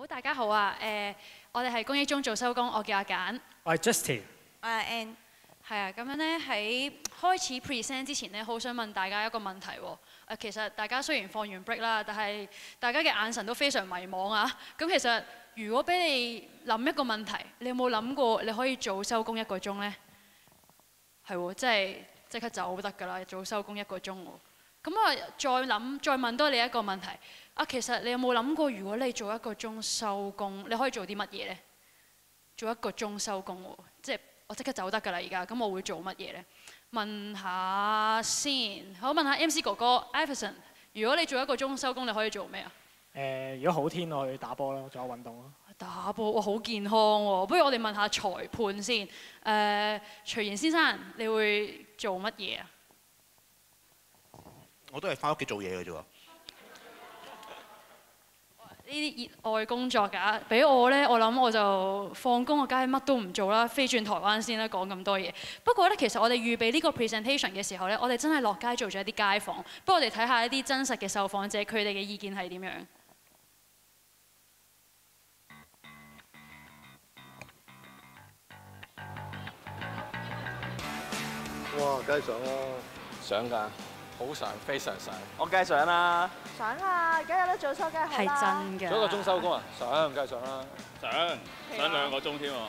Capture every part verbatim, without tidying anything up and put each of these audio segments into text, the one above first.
好，大家好啊！誒、呃，我哋係公益中做收工，我叫阿簡。 我係 Justin。 我係 Ann。 係啊，咁樣咧喺開始 present 之前咧，好想問大家一個問題喎。誒，其實大家雖然放完 break 啦，但係大家嘅眼神都非常迷茫啊。咁其實如果俾你諗一個問題，你有冇諗過你可以早收工一個鐘咧？係喎，即係即刻走得㗎啦，早收工一個鐘喎。咁我再諗，再問多你一個問題。啊，其實你有冇諗過，如果你做一個鐘收工，你可以做啲乜嘢呢？做一個鐘收工喎，即係我即刻走得㗎啦而家，咁我會做乜嘢呢？問下先，好，問下 M C 哥哥 Iverson， 如果你做一個鐘收工，你可以做咩啊？ 誒、呃，如果好天，我去打波咯，做下運動咯。 打波，哇，好健康喎！不如我哋問下裁判先。誒、呃，徐賢先生，你會做乜嘢啊？ 我都係翻屋企做嘢嘅啫喎。 呢啲熱愛工作㗎，俾我呢，我諗我就放工，我梗係乜都唔做啦，飛轉台灣先啦，講咁多嘢。不過呢，其實我哋預備呢個 presentation 嘅時候呢，我哋真係落街做咗一啲街訪，不過我哋睇下一啲真實嘅受訪者，佢哋嘅意見係點樣？ 哇，梗係想啦， 想㗎，好想，非常想。 我梗係想啦。 想啊！而家有得早收梗係好啦。 係真㗎。 做一個鐘收工啊！想，梗係想啦。 想，想兩個鐘添喎。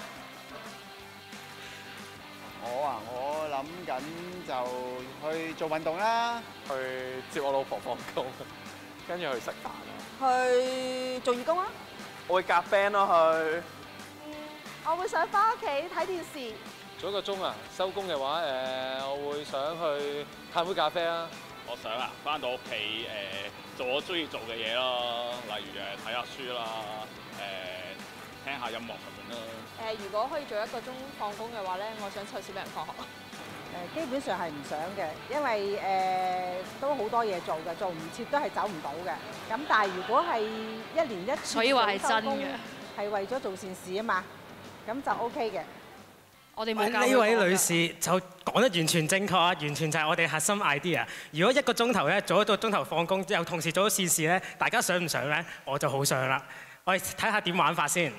我啊，我諗緊就去做運動啦， 去接我老婆放工，跟住去食飯啊。 去做義工啊！ 我會夾 band 咯去。 我會想翻屋企睇電視。 做一個鐘啊！收工嘅話，誒、呃，我會想去嘆杯咖啡啊。 我想啊，翻到屋企誒做我中意做嘅嘢咯，例如誒睇下書啦，誒、呃、聽下音樂咁樣咯。 誒、呃，如果可以做一個鐘放工嘅話咧，我想湊小朋友放學。 誒，基本上係唔想嘅，因為誒、呃、都好多嘢做嘅，做唔切都係走唔到嘅。咁但係如果係一年一次， 所以話係真嘅， 係為咗做善事啊嘛，咁就 OK 嘅。 我哋冇教呢位女士就講得完全正確啊！完全就係我哋核心 idea。如果一個鐘頭咧做一個鐘頭放工，又同時做咗善事咧，大家想唔想咧？我就好想啦。我哋睇下點玩法先。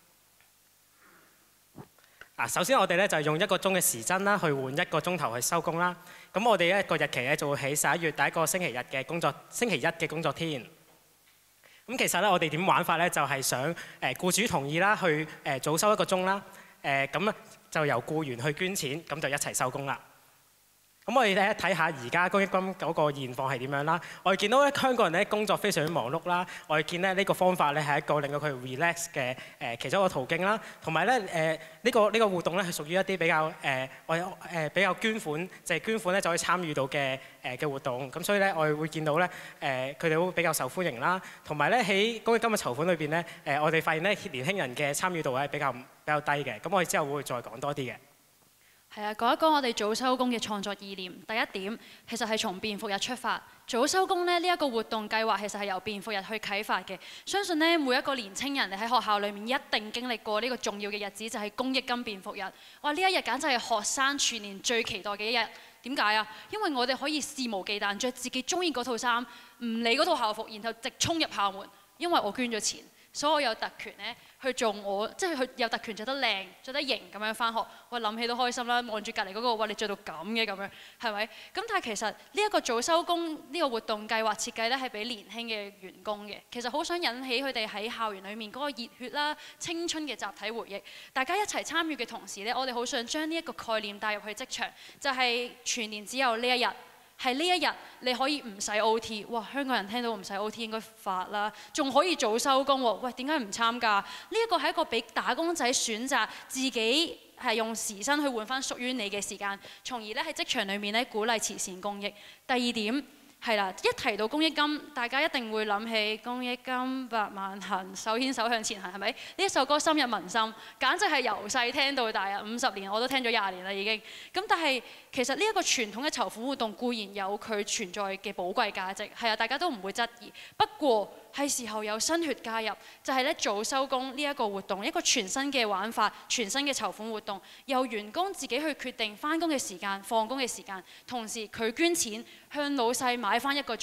嗱，首先我哋咧就用一個鐘嘅時針啦，去換一個鐘頭去收工啦。咁我哋一個日期咧就會喺十一月第一個星期日嘅工作星期一嘅工作天。咁其實咧我哋點玩法咧就係想誒僱主同意啦，去誒早收一個鐘啦。誒咁咧就由僱員去捐錢，咁就一齊收工啦。咁我哋咧睇下而家公益金嗰個現況係點樣啦。我哋見到咧香港人咧工作非常之忙碌啦。我哋見咧呢個方法咧係一個令到佢 relax 嘅誒其中一個途徑啦。同埋咧誒呢個呢個活動咧係屬於一啲比較誒我誒比較捐款，就係捐款咧就可以參與到嘅誒嘅活動。咁所以咧我哋會見到咧誒佢哋會比較受歡迎啦。同埋咧喺公益金嘅籌款裏邊咧誒我哋發現咧年輕人嘅參與度係比較比較低嘅。咁我哋之後會再講多啲嘅。 係啊，講一講我哋早收工嘅創作意念。第一點，其實係從便服日出發。早收工咧呢一個活動計劃其實係由便服日去啟發嘅。相信呢，每一個年青人你喺學校裏面一定經歷過呢個重要嘅日子，就係公益金便服日。哇！呢一日簡直係學生全年最期待嘅一日。點解啊？因為我哋可以肆無忌憚着自己中意嗰套衫，唔理嗰套校服，然後直衝入校門。因為我捐咗錢，所以我有特權咧去做我，即係佢有特權着得靚、着得型咁樣返學。我諗起都開心啦，望住隔離嗰個，哇！你着到咁嘅咁樣，係咪？咁但係其實呢一個早收工呢個活動計劃設計咧係俾年輕嘅員工嘅，其實好想引起佢哋喺校園裡面嗰個熱血啦、青春嘅集體回憶。大家一齊參與嘅同時咧，我哋好想將呢一個概念帶入去職場，就係全年只有呢一日。係呢一日你可以唔使 O T， 哇！香港人聽到唔使 O T 應該發啦，仲可以早收工喎。喂，點解唔參加？呢一個係一個俾打工仔選擇自己係用時薪去換翻屬於你嘅時間，從而咧喺職場裏面咧鼓勵慈善公益。第二點係啦，一提到公益金，大家一定會諗起公益金百萬行，手牽手向前行，係咪？呢一首歌深入民心，簡直係由細聽到大啊！五十年我都聽咗廿年啦已經。咁但係其實呢一個傳統嘅籌款活動固然有佢存在嘅寶貴價值，係啊，大家都唔會質疑。不過係時候有新血加入，就係咧早收工呢一個活動，一個全新嘅玩法，全新嘅籌款活動，由員工自己去決定返工嘅時間、放工嘅時間，同時佢捐錢向老細買返一個鐘。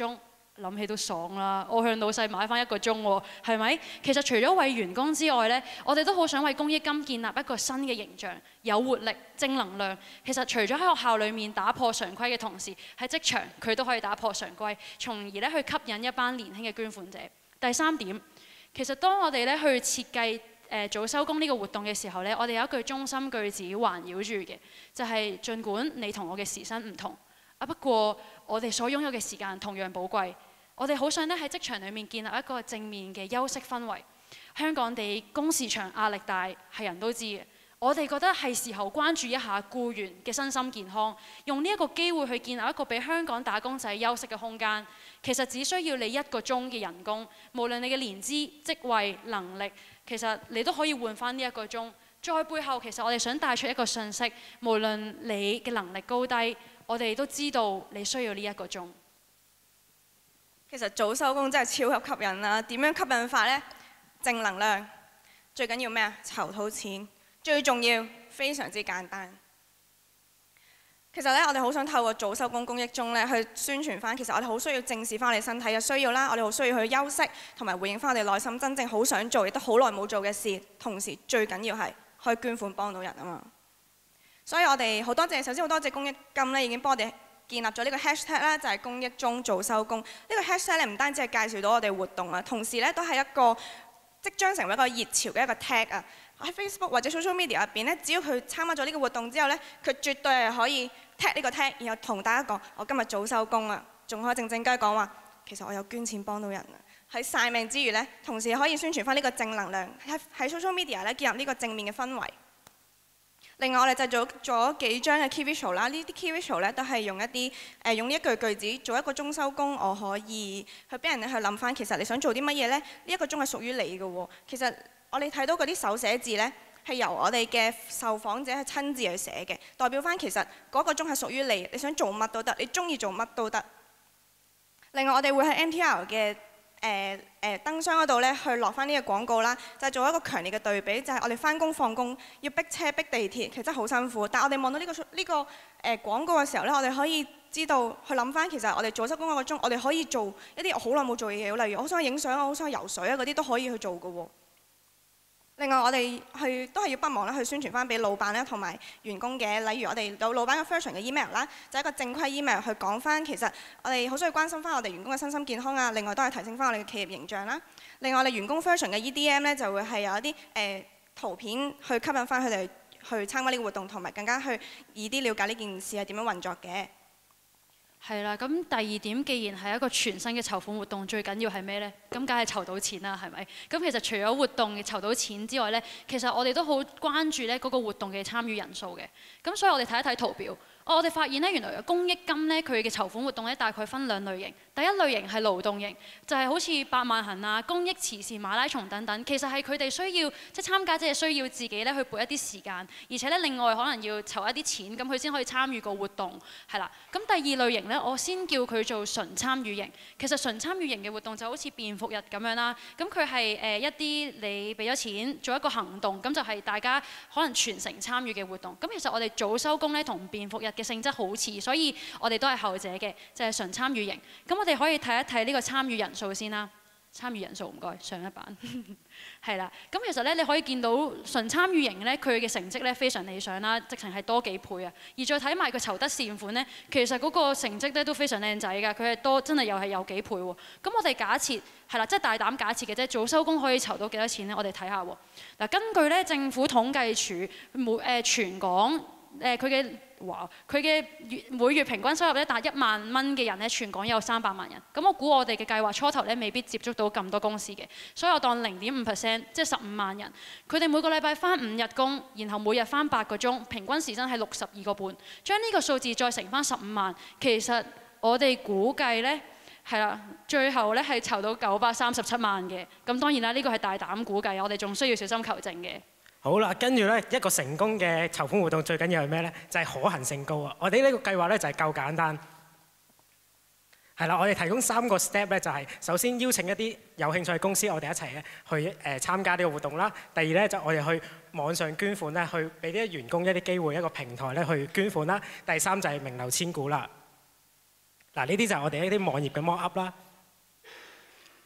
諗起都爽啦！我向老細買翻一個鐘喎，係咪？其實除咗為員工之外呢，我哋都好想為公益金建立一個新嘅形象，有活力、正能量。其實除咗喺學校裡面打破常規嘅同時，喺職場佢都可以打破常規，從而咧去吸引一班年輕嘅捐款者。第三點，其實當我哋咧去設計誒早收工呢個活動嘅時候呢，我哋有一句中心句子環繞住嘅，就係、是、儘管你同我嘅時薪唔同，啊不過我哋所擁有嘅時間同樣寶貴。我哋好想咧喺職場裏面建立一個正面嘅休息氛圍。香港地工時長、壓力大，係人都知嘅。我哋覺得係時候關注一下僱員嘅身心健康，用呢一個機會去建立一個俾香港打工仔休息嘅空間。其實只需要你一個鐘嘅人工，無論你嘅年資、職位、能力，其實你都可以換翻呢一個鐘。再背後，其實我哋想帶出一個訊息，無論你嘅能力高低，我哋都知道你需要呢一個鐘。 其實早收工真係超級吸引啦！點樣吸引法呢？正能量，最緊要咩啊？籌到錢，最重要非常之簡單。其實咧，我哋好想透過早收工公益鐘咧去宣傳翻，其實我哋好需要正視翻我哋身體嘅需要啦，我哋好需要去休息，同埋回應翻我哋內心真正好想做，亦都好耐冇做嘅事。同時最緊要係可以捐款幫到人啊嘛。所以我哋好多謝，首先好多謝公益金咧已經幫我哋建立咗呢個 hashtag 啦，就係公益鐘早收工。呢個 hashtag 咧唔單止係介紹到我哋活動啊，同時咧都係一個即將成為一個熱潮嘅一個 tag 啊。喺 Facebook 或者 social media 入邊咧，只要佢參加咗呢個活動之後咧，佢絕對係可以 tag 呢個 tag，然後同大家講：我今日早收工啊，仲可以靜靜雞講話，其實我有捐錢幫到人啊。喺晒命之餘咧，同時可以宣傳翻呢個正能量，喺喺 social media 咧建立呢個正面嘅氛圍。另外，我哋製造咗幾張嘅 key visual 啦，呢啲 key visual 咧都係用一啲誒、呃、用呢一句句子做一個鐘收工，我可以去俾人去諗翻，其實你想做啲乜嘢呢？呢、這、一個鐘係屬於你嘅喎。其實我哋睇到嗰啲手寫字呢，係由我哋嘅受訪者係親自去寫嘅，代表翻其實嗰個鐘係屬於你，你想做乜都得，你中意做乜都得。另外，我哋會喺 N T R 嘅誒誒燈箱嗰度咧，去落翻呢個廣告啦，就係做一個強烈嘅對比，就係我哋翻工放工要逼車逼地鐵，其實真係好辛苦。但係我哋望到呢個呢個誒廣告嘅時候咧，我哋可以知道去諗翻，其實我哋早收工嗰個鐘，我哋可以做一啲好耐冇做嘅嘢，例如我好想去影相啊，好想去游水啊，嗰啲都可以去做嘅喎。另外，我哋去都係要不忘咧去宣傳翻俾老闆咧同埋員工嘅，例如我哋有老闆嘅 version 嘅 email 啦，就係一個正規 email 去講翻，其實我哋好需要關心翻我哋員工嘅身心健康啊。另外都係提升翻我哋嘅企業形象啦。另外，我哋員工 version 嘅 E D M 咧就會係有一啲誒、呃、圖片去吸引翻佢哋去參加呢個活動，同埋更加去易啲了解呢件事係點樣運作嘅。 係啦，咁第二點，既然係一個全新嘅籌款活動，最緊要係咩呢？咁梗係籌到錢啦，係咪？咁其實除咗活動嘅籌到錢之外呢，其實我哋都好關注呢嗰個活動嘅參與人數嘅。咁所以我哋睇一睇圖表，我哋發現呢，原來公益金呢，佢嘅籌款活動呢，大概分兩類型。第一類型係勞動型，就係好似百萬行啊、公益慈善馬拉松等等，其實係佢哋需要即係參加者係需要自己咧去撥一啲時間，而且咧另外可能要籌一啲錢，咁佢先可以參與個活動，係啦。咁第二類型咧，我先叫佢做純參與型。其實純參與型嘅活動就好似便服日咁樣啦，咁佢係誒一啲你俾咗錢做一個行動，咁就係大家可能全程參與嘅活動。咁其實我哋早收工咧同便服日嘅性質好似，所以我哋都係後者嘅，就係純參與型。咁我哋可以睇一睇呢個參與人數先啦。參與人數唔該，上一版係啦。咁其實咧，你可以見到純參與型咧，佢嘅成績咧非常理想啦，直情係多幾倍啊。而再睇埋佢籌得善款咧，其實嗰個成績咧都非常靚仔㗎，佢係多真係又係有幾倍喎。咁我哋假設係啦，即係大膽假設嘅啫，早收工可以籌到幾多錢咧？我哋睇下喎。嗱，根據咧政府統計處每誒全港誒佢嘅哇，佢嘅月每月平均收入咧達一萬蚊嘅人咧，全港有三百萬人。咁我估我哋嘅計劃初頭咧未必接觸到咁多公司嘅，所以我當零點五 percent， 即係十五萬人。佢哋每個禮拜返五日工，然後每日返八個鐘，平均時薪係六十二個半。將呢個數字再乘返十五萬，其實我哋估計咧係啦，最後咧係籌到九百三十七萬嘅。咁當然啦，呢個係大膽估計，我哋仲需要小心求證嘅。 好啦，跟住咧一個成功嘅籌款活動最緊要係咩呢？就係可行性高啊！我哋呢個計劃咧就係夠簡單。係啦，我哋提供三個 step 咧，就係首先邀請一啲有興趣嘅公司，我哋一齊咧去誒參加呢個活動啦。第二咧就我哋去網上捐款咧，去俾啲員工一啲機會，一個平台咧去捐款啦。第三就係名留千古啦。嗱，呢啲就係我哋一啲網頁嘅 mock up 啦。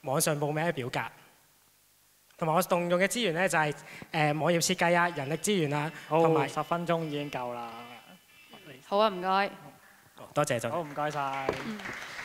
網上報名嘅表格，同埋我動用嘅資源咧就係、是、誒、呃、網頁設計啊、人力資源啊，同埋十分鐘已經夠啦。 好啊，唔該。 多謝咗。 好，唔該晒。 嗯